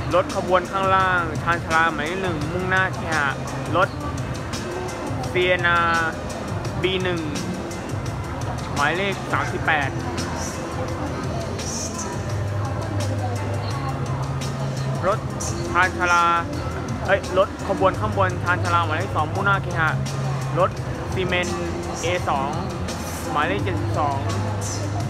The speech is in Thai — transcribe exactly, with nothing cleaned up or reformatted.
รถขบวนข้างล่างชานชาลาหมายเลขหนึ่งมุ่งหน้าเคหะรถ ซี เอ็น อาร์ บี หนึ่ง หมายเลขสามสิบแปดรถชานชาลาเอ้ยรถขบวนข้างบนชานชาลาหมายเลขสองมุ่งหน้าเคหะรถซีเมนต์ เอ สอง หมายเลขเจ็ดสิบสอง